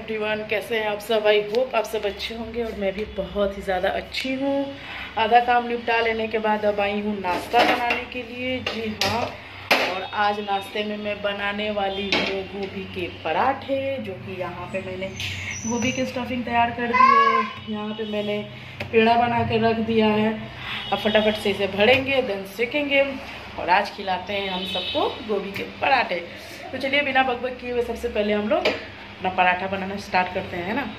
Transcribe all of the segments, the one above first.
Everyone, कैसे हैं आप सब। आई होप आप सब अच्छे होंगे और मैं भी बहुत ही ज़्यादा अच्छी हूँ। आधा काम निपटा लेने के बाद अब आई हूँ नाश्ता बनाने के लिए। जी हाँ, और आज नाश्ते में मैं बनाने वाली हूँ गोभी के पराठे, जो कि यहाँ पे मैंने गोभी की स्टफिंग तैयार कर दी है। यहाँ पे मैंने पेड़ा बना के रख दिया है। अब फटाफट से इसे भरेंगे, देन सेकेंगे और आज खिलाते हैं हम सबको गोभी के पराठे। तो चलिए बिना बकबक किए हुए सबसे पहले हम लोग अपना पराठा बनाना स्टार्ट करते हैं, है ना।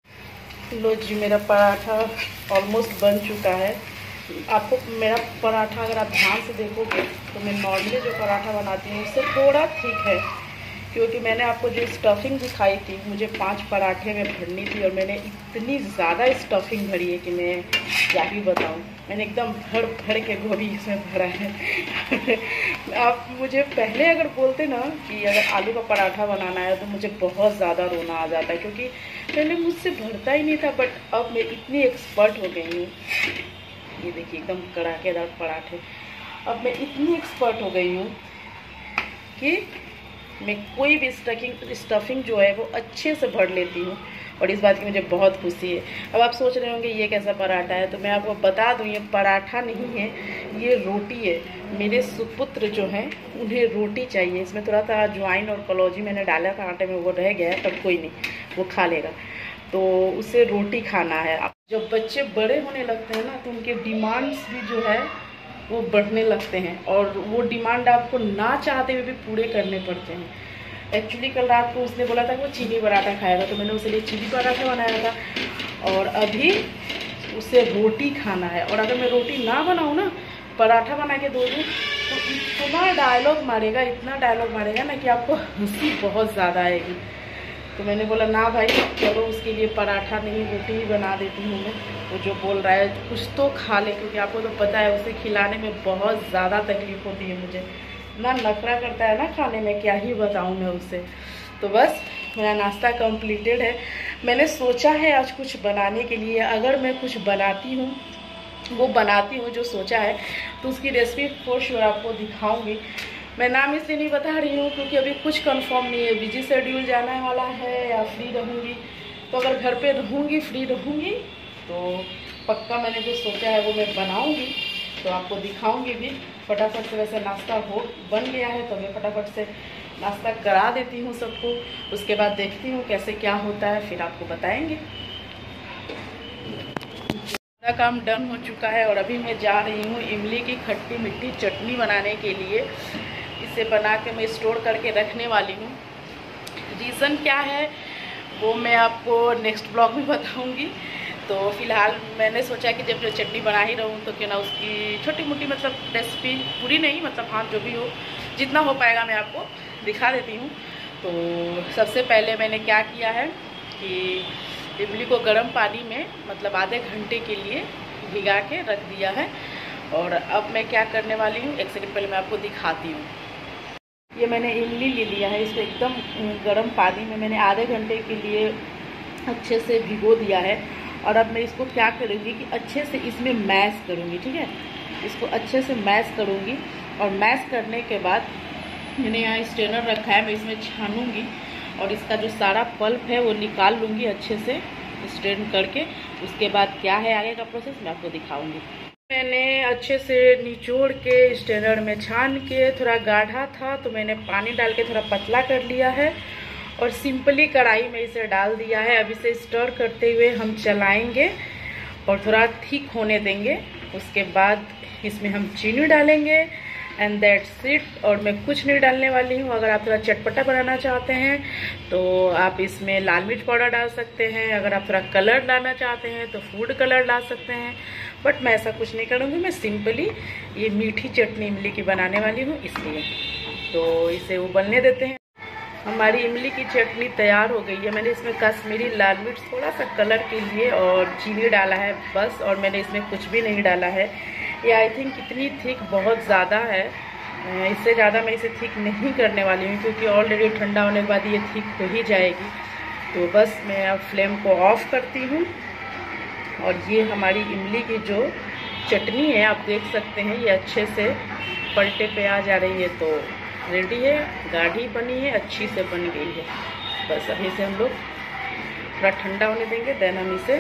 लो जी, मेरा पराठा ऑलमोस्ट बन चुका है। आपको मेरा पराठा अगर आप ध्यान से देखोगे तो मैं नॉर्मली जो पराठा बनाती हूँ उससे थोड़ा ठीक है, क्योंकि मैंने आपको जो स्टफिंग दिखाई थी मुझे 5 पराठे में भरनी थी और मैंने इतनी ज़्यादा स्टफिंग भरी है कि मैं क्या ही बताऊँ। मैंने एकदम भर भर के गोभी इसमें भरा है। आप मुझे पहले अगर बोलते ना कि अगर आलू का पराठा बनाना है तो मुझे बहुत ज़्यादा रोना आ जाता है, क्योंकि पहले मुझसे भरता ही नहीं था। बट अब मैं इतनी एक्सपर्ट हो गई हूँ, ये देखिए एकदम कड़ाकेदार पराठे। अब मैं इतनी एक्सपर्ट हो गई हूँ कि मैं कोई भी स्टफिंग जो है वो अच्छे से भर लेती हूँ और इस बात की मुझे बहुत खुशी है। अब आप सोच रहे होंगे ये कैसा पराठा है, तो मैं आपको बता दूँ ये पराठा नहीं है, ये रोटी है। मेरे सुपुत्र जो हैं उन्हें रोटी चाहिए। इसमें थोड़ा सा अजवाइन और कलौजी मैंने डाला था आटे में, वो रह गया है, पर कोई नहीं, वो खा लेगा। तो उसे रोटी खाना है। जब बच्चे बड़े होने लगते हैं ना तो उनके डिमांड्स भी जो है वो बढ़ने लगते हैं और वो डिमांड आपको ना चाहते हुए भी पूरे करने पड़ते हैं। एक्चुअली कल रात को उसने बोला था कि वो चीनी पराठा खाएगा, तो मैंने उसके लिए चीनी पराठा बनाया था और अभी उसे रोटी खाना है। और अगर मैं रोटी ना बनाऊँ ना, पराठा बना के दो दूँ तो इतना डायलॉग मारेगा, इतना डायलॉग मारेगा ना कि आपको हंसी बहुत ज़्यादा आएगी। तो मैंने बोला ना भाई, चलो उसके लिए पराठा नहीं रोटी ही बना देती हूँ मैं। वो जो बोल रहा है कुछ तो खा ले, क्योंकि आपको तो पता है उसे खिलाने में बहुत ज़्यादा तकलीफ होती है मुझे। ना नखरा करता है ना खाने में, क्या ही बताऊँ मैं उसे। तो बस मेरा नाश्ता कंप्लीटेड है। मैंने सोचा है आज कुछ बनाने के लिए, अगर मैं कुछ बनाती हूँ वो बनाती हूँ जो सोचा है तो उसकी रेसिपी फॉर श्योर आपको दिखाऊँगी। मैं नाम इसलिए नहीं बता रही हूँ क्योंकि अभी कुछ कंफर्म नहीं है, बिजी शेड्यूल जाने वाला है या फ्री रहूँगी। तो अगर घर पे रहूँगी, फ्री रहूँगी तो पक्का मैंने जो सोचा है वो मैं बनाऊँगी, तो आपको दिखाऊँगी भी। फटाफट से वैसे नाश्ता बन गया है, तो मैं फटाफट से नाश्ता करा देती हूँ सबको। उसके बाद देखती हूँ कैसे क्या होता है, फिर आपको बताएँगे। मेरा काम डन हो चुका है और अभी मैं जा रही हूँ इमली की खट्टी मीठी चटनी बनाने के लिए। इसे बना के मैं स्टोर करके रखने वाली हूँ। रीज़न क्या है वो मैं आपको नेक्स्ट ब्लॉग में बताऊँगी। तो फिलहाल मैंने सोचा कि जब चटनी बना ही रहूँ तो क्यों ना उसकी छोटी मोटी मतलब रेसिपी, पूरी नहीं मतलब हाँ जो भी हो, जितना हो पाएगा मैं आपको दिखा देती हूँ। तो सबसे पहले मैंने क्या किया है कि इमली को गर्म पानी में मतलब आधे घंटे के लिए भिगा के रख दिया है। और अब मैं क्या करने वाली हूँ, एक सेकंड पहले मैं आपको दिखाती हूँ। ये मैंने इमली ले लिया है, इसको एकदम गर्म पानी में मैंने आधे घंटे के लिए अच्छे से भिगो दिया है। और अब मैं इसको क्या करूँगी कि अच्छे से इसमें मैश करूँगी, ठीक है। इसको अच्छे से मैश करूँगी और मैश करने के बाद मैंने यहाँ स्ट्रेनर रखा है, मैं इसमें छानूँगी और इसका जो सारा पल्प है वो निकाल लूँगी अच्छे से स्ट्रेन करके। उसके बाद क्या है आगे का प्रोसेस मैं आपको दिखाऊँगी। मैंने अच्छे से निचोड़ के स्ट्रेनर में छान के, थोड़ा गाढ़ा था तो मैंने पानी डाल के थोड़ा पतला कर लिया है और सिंपली कढ़ाई में इसे डाल दिया है। अब इसे स्टर करते हुए हम चलाएंगे और थोड़ा थिक होने देंगे। उसके बाद इसमें हम चीनी डालेंगे एंड दैट्स इट। और मैं कुछ नहीं डालने वाली हूँ। अगर आप थोड़ा चटपटा बनाना चाहते हैं तो आप इसमें लाल मिर्च पाउडर डाल सकते हैं। अगर आप थोड़ा कलर डालना चाहते हैं तो फूड कलर डाल सकते हैं, बट मैं ऐसा कुछ नहीं करूँगी। मैं सिंपली ये मीठी चटनी इमली की बनाने वाली हूँ, इसलिए तो इसे उबलने देते हैं। हमारी इमली की चटनी तैयार हो गई है। मैंने इसमें कश्मीरी लाल मिर्च थोड़ा सा कलर के लिए और चीनी डाला है बस, और मैंने इसमें कुछ भी नहीं डाला है। ये आई थिंक इतनी थिक बहुत ज़्यादा है, इससे ज़्यादा मैं इसे थिक नहीं करने वाली हूँ क्योंकि ऑलरेडी ठंडा होने के बाद ये थिक हो ही जाएगी। तो बस मैं अब फ्लेम को ऑफ करती हूँ और ये हमारी इमली की जो चटनी है आप देख सकते हैं ये अच्छे से पलटे पे आ जा रही है। तो रेडी है, गाढ़ी बनी है, अच्छी से बन गई है। बस अभी से हम लोग थोड़ा ठंडा होने देंगे, देन हम इसे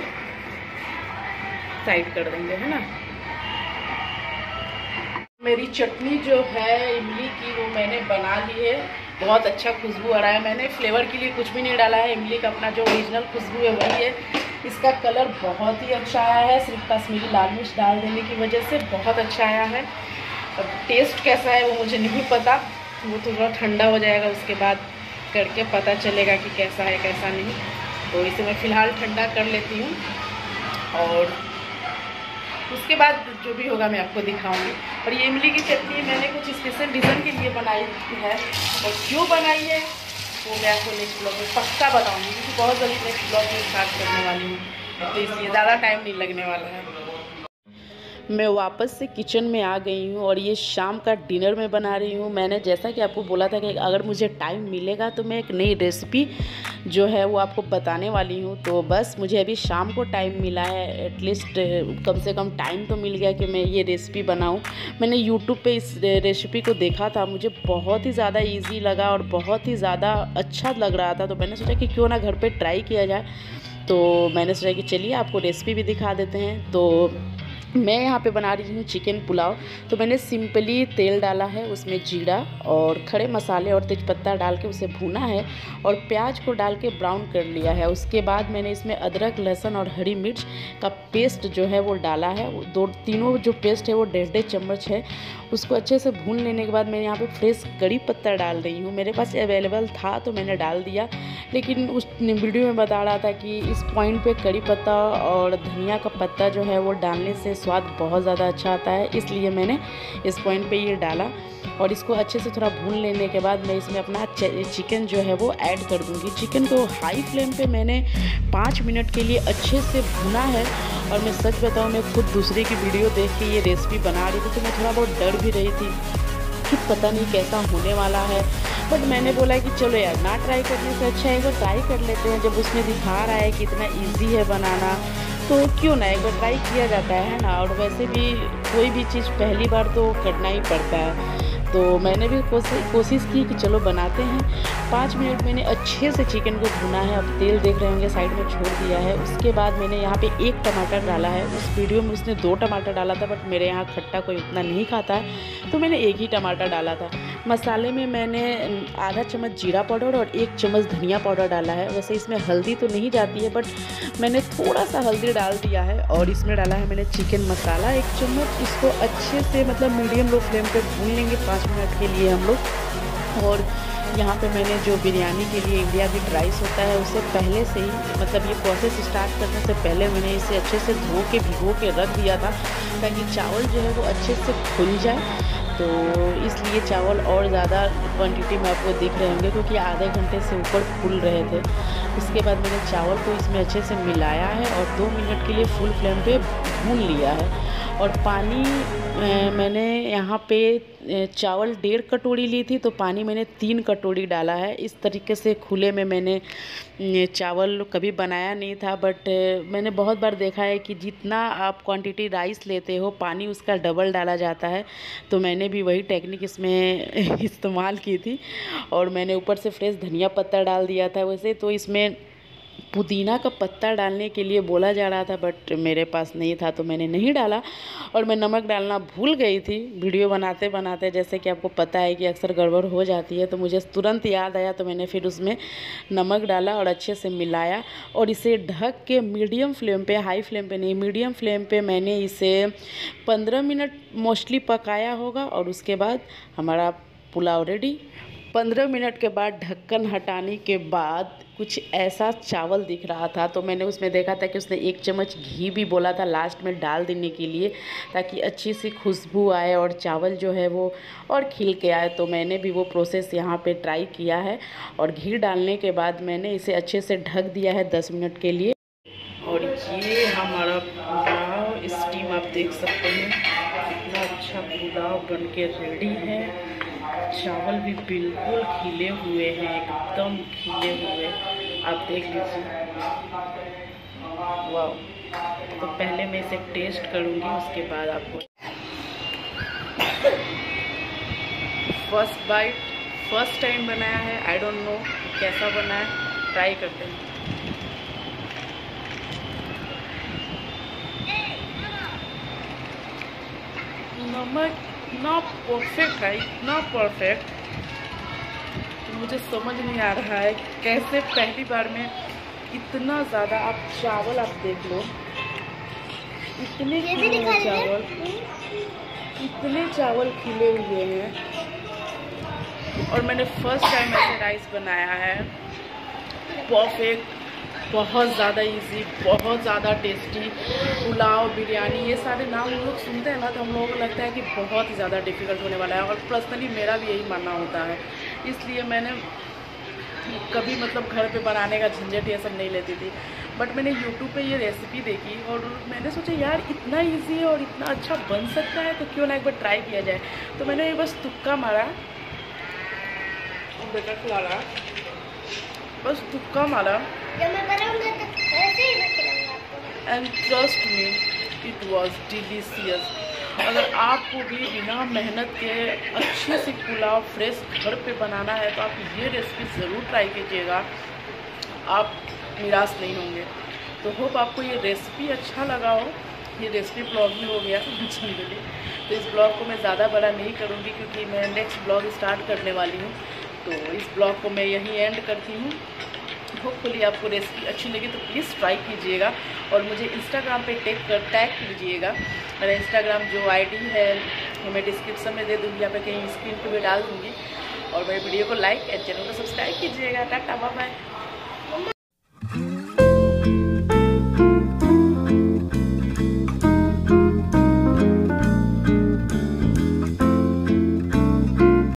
साइड कर देंगे, है ना। मेरी चटनी जो है इमली की वो मैंने बना ली है। बहुत अच्छा खुशबू आ रहा है। मैंने फ्लेवर के लिए कुछ भी नहीं डाला है, इमली का अपना जो ओरिजिनल खुशबू है वही है। इसका कलर बहुत ही अच्छा आया है, सिर्फ कश्मीरी लाल मिर्च डाल देने की वजह से बहुत अच्छा आया है। अब टेस्ट कैसा है वो मुझे नहीं पता, वो थोड़ा ठंडा हो जाएगा उसके बाद करके पता चलेगा कि कैसा है कैसा नहीं। तो इसे मैं फ़िलहाल ठंडा कर लेती हूँ और उसके बाद जो भी होगा मैं आपको दिखाऊंगी। और ये इमली की चटनी मैंने कुछ स्पेशल रीज़न के लिए बनाई है, और क्यों बनाई है वो मैं आपको नेक्स्ट ब्लॉग में पक्का बताऊंगी, क्योंकि बहुत जल्दी नेक्स्ट ब्लॉग में स्टार्ट करने वाली हूँ, तो इसलिए ज़्यादा टाइम नहीं लगने वाला है। मैं वापस से किचन में आ गई हूँ और ये शाम का डिनर में बना रही हूँ। मैंने जैसा कि आपको बोला था कि अगर मुझे टाइम मिलेगा तो मैं एक नई रेसिपी जो है वो आपको बताने वाली हूँ। तो बस मुझे अभी शाम को टाइम मिला है, एटलीस्ट कम से कम टाइम तो मिल गया कि मैं ये रेसिपी बनाऊँ। मैंने यूट्यूब पे इस रेसिपी को देखा था, मुझे बहुत ही ज़्यादा ईजी लगा और बहुत ही ज़्यादा अच्छा लग रहा था। तो मैंने सोचा कि क्यों ना घर पर ट्राई किया जाए। तो मैंने सोचा कि चलिए आपको रेसिपी भी दिखा देते हैं। तो मैं यहाँ पे बना रही हूँ चिकन पुलाव। तो मैंने सिंपली तेल डाला है, उसमें जीरा और खड़े मसाले और तेज़पत्ता डाल के उसे भूना है और प्याज को डाल के ब्राउन कर लिया है। उसके बाद मैंने इसमें अदरक, लहसुन और हरी मिर्च का पेस्ट जो है वो डाला है। तीनों जो पेस्ट है वो 1.5 चम्मच है। उसको अच्छे से भून लेने के बाद मैं यहाँ पे फ्रेश कड़ी पत्ता डाल रही हूँ। मेरे पास अवेलेबल था तो मैंने डाल दिया, लेकिन उस वीडियो में बता रहा था कि इस पॉइंट पे कड़ी पत्ता और धनिया का पत्ता जो है वो डालने से स्वाद बहुत ज़्यादा अच्छा आता है, इसलिए मैंने इस पॉइंट पे ये डाला। और इसको अच्छे से थोड़ा भून लेने के बाद मैं इसमें अपना चिकन जो है वो ऐड कर दूँगी। चिकन को हाई फ्लेम पे मैंने 5 मिनट के लिए अच्छे से भुना है। और मैं सच बताऊँ, मैं खुद दूसरे की वीडियो देख के ये रेसिपी बना रही थी तो मैं थोड़ा बहुत डर भी रही थी कि पता नहीं कैसा होने वाला है। बट मैंने बोला कि चलो यार, ना ट्राई करने से अच्छा है एक बार ट्राई कर लेते हैं। जब उसमें दिखा रहा है कि इतना ईजी है बनाना तो क्यों ना एक बार ट्राई किया जाता है ना। और वैसे भी कोई भी चीज़ पहली बार तो करना ही पड़ता है। तो मैंने भी कोशिश की कि चलो बनाते हैं। 5 मिनट मैंने अच्छे से चिकन को भुना है। अब तेल देख रहे होंगे साइड में छोड़ दिया है। उसके बाद मैंने यहाँ पे 1 टमाटर डाला है। उस वीडियो में उसने 2 टमाटर डाला था, बट मेरे यहाँ खट्टा कोई उतना नहीं खाता है तो मैंने 1 ही टमाटर डाला था। मसाले में मैंने आधा चम्मच जीरा पाउडर और 1 चम्मच धनिया पाउडर डाला है। वैसे इसमें हल्दी तो नहीं जाती है, बट मैंने थोड़ा सा हल्दी डाल दिया है। और इसमें डाला है मैंने चिकन मसाला 1 चम्मच। इसको अच्छे से मतलब मीडियम लो फ्लेम पे भून लेंगे 5 मिनट के लिए हम लोग। और यहाँ पे मैंने जो बिरयानी के लिए इंडिया गेट राइस होता है उसे पहले से ही मतलब ये प्रोसेस स्टार्ट करने से पहले मैंने इसे अच्छे से धो के भिगो के रख दिया था, ताकि चावल जो है वो अच्छे से फूल जाए। तो इसलिए चावल और ज़्यादा क्वांटिटी में आपको दिख रहे होंगे, क्योंकि आधे घंटे से ऊपर फूल रहे थे। उसके बाद मैंने चावल को इसमें अच्छे से मिलाया है और 2 मिनट के लिए फुल फ्लेम पे भून लिया है। और पानी मैंने यहाँ पे चावल 1.5 कटोरी ली थी तो पानी मैंने 3 कटोरी डाला है। इस तरीके से खुले में मैंने चावल कभी बनाया नहीं था, बट मैंने बहुत बार देखा है कि जितना आप क्वांटिटी राइस लेते हो पानी उसका डबल डाला जाता है। तो मैंने भी वही टेक्निक इसमें इस्तेमाल की थी। और मैंने ऊपर से फ्रेश धनिया पत्ता डाल दिया था। वैसे तो इसमें पुदीना का पत्ता डालने के लिए बोला जा रहा था, बट मेरे पास नहीं था तो मैंने नहीं डाला। और मैं नमक डालना भूल गई थी वीडियो बनाते बनाते। जैसे कि आपको पता है कि अक्सर गड़बड़ हो जाती है, तो मुझे तुरंत याद आया तो मैंने फिर उसमें नमक डाला और अच्छे से मिलाया। और इसे ढक के मीडियम फ्लेम पे, हाई फ्लेम पे नहीं, मीडियम फ्लेम पे मैंने इसे 15 मिनट मोस्टली पकाया होगा। और उसके बाद हमारा पुलाव रेडी। 15 मिनट के बाद ढक्कन हटाने के बाद कुछ ऐसा चावल दिख रहा था, तो मैंने उसमें देखा था कि उसने 1 चम्मच घी भी बोला था लास्ट में डाल देने के लिए, ताकि अच्छी सी खुशबू आए और चावल जो है वो और खिल के आए। तो मैंने भी वो प्रोसेस यहाँ पे ट्राई किया है। और घी डालने के बाद मैंने इसे अच्छे से ढक दिया है 10 मिनट के लिए। और ये हमारा पुलाव स्टीम आप देख सकते हैं, इतना अच्छा पुलाव बन के रेडी है। चावल भी बिल्कुल खिले हुए हैं, एकदम खिले हुए, आप देख लीजिए। वाह! तो पहले मैं इसे टेस्ट करूँगी, उसके बाद आपको फर्स्ट बाइट, फर्स्ट टाइम बनाया है, आई डोंट नो कैसा बना है, ट्राई करते हैं। नमक इतना परफेक्ट है, इतना परफेक्ट, मुझे समझ नहीं आ रहा है कैसे पहली बार में इतना ज़्यादा। आप चावल आप देख लो, इतने खिले चावल, इतने चावल खिले हुए हैं। और मैंने फर्स्ट टाइम ऐसे राइस बनाया है, परफेक्ट, बहुत ज़्यादा इजी, बहुत ज़्यादा टेस्टी। पुलाव, बिरयानी, ये सारे नाम हम लोग सुनते हैं ना तो हम लोगों को लगता है कि बहुत ही ज़्यादा डिफ़िकल्ट होने वाला है, और पर्सनली मेरा भी यही मानना होता है। इसलिए मैंने कभी मतलब घर पे बनाने का झंझट ये सब नहीं लेती थी। बट मैंने यूट्यूब पे ये रेसिपी देखी और मैंने सोचा यार इतना इजी है और इतना अच्छा बन सकता है, तो क्यों ना एक बार ट्राई किया जाए। तो मैंने बस तुक्का मारा, बेटा खिला रहा, बस तुक्का मारा, and trust me it was delicious. अगर आपको भी बिना मेहनत के अच्छे से पुलाव फ्रेश घर पे बनाना है तो आप ये रेसिपी ज़रूर ट्राई कीजिएगा, आप निराश नहीं होंगे। तो होप आपको ये रेसिपी अच्छा लगा हो। ये रेसिपी ब्लॉग भी हो गया जनरली, तो इस ब्लॉग को मैं ज़्यादा बड़ा नहीं करूँगी क्योंकि मैं नेक्स्ट ब्लॉग स्टार्ट करने वाली हूँ। तो इस ब्लॉग को मैं यहीं एंड करती हूँ। होपफुली आपको रेसिपी अच्छी लगी तो प्लीज़ ट्राई कीजिएगा और मुझे इंस्टाग्राम पे टैग कीजिएगा। मेरा इंस्टाग्राम जो आईडी है वो मैं डिस्क्रिप्शन में दे दूँगी, या पे कहीं स्क्रीन पे भी डाल दूँगी। और मेरे वीडियो को लाइक एंड चैनल को सब्सक्राइब कीजिएगा। Tata bye bye.